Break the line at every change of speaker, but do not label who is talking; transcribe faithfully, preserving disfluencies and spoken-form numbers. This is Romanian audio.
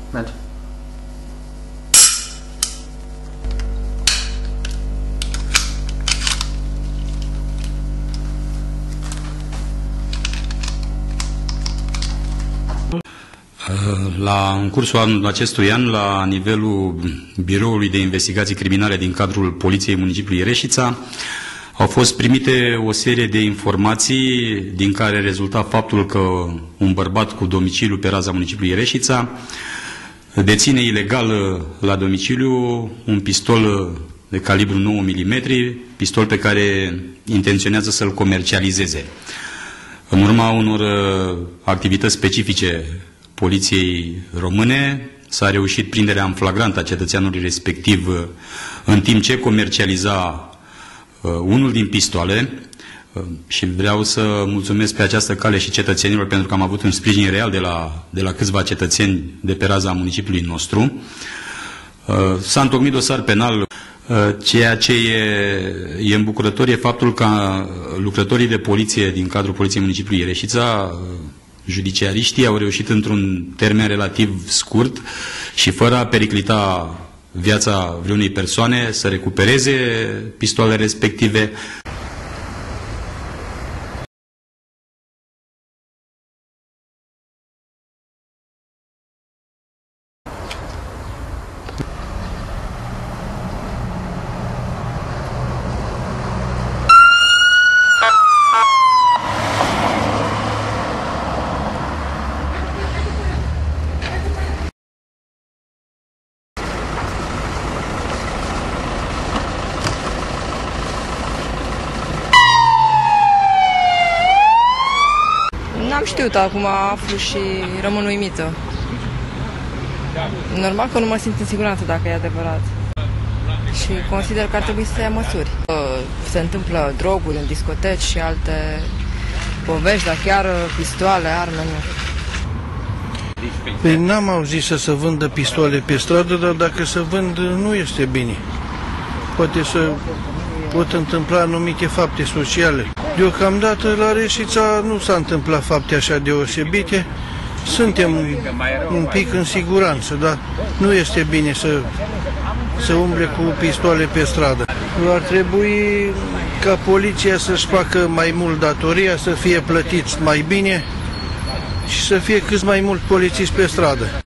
Merge.
La, în cursul acestui an, la nivelul Biroului de Investigații Criminale din cadrul Poliției Municipiului Reșița, au fost primite o serie de informații din care rezulta faptul că un bărbat cu domiciliu pe raza municipiului Reșița deține ilegal la domiciliu un pistol de calibru nouă milimetri, pistol pe care intenționează să-l comercializeze. În urma unor activități specifice Poliției Române s-a reușit prinderea în flagrant a cetățeanului respectiv în timp ce comercializa uh, unul din pistoale uh, și vreau să mulțumesc pe această cale și cetățenilor pentru că am avut un sprijin real de la, de la câțiva cetățeni de pe raza municipiului nostru. Uh, s-a întocmit dosar penal. Uh, ceea ce e, e îmbucurător e faptul că lucrătorii de poliție din cadrul Poliției Municipiului Reșița, uh, judiciariștii, au reușit într-un termen relativ scurt și fără a periclita viața vreunei persoane să recupereze pistoalele respective.
N-am știut, acum aflu și rămân uimită. Normal că nu mă simt în siguranță dacă e adevărat. Și consider că ar trebui să ia măsuri. Se întâmplă droguri în discoteci și alte povești, dar chiar pistoale, arme, nu.
Păi n-am auzit să se vândă pistoale pe stradă, dar dacă se vând nu este bine. Poate să pot întâmpla anumite fapte sociale. Deocamdată la Reșița nu s-a întâmplat fapte așa deosebite. Suntem un pic în siguranță, dar nu este bine să, să umble cu pistoale pe stradă. Ar trebui ca poliția să-și facă mai mult datoria, să fie plătiți mai bine și să fie cât mai mult polițiști pe stradă.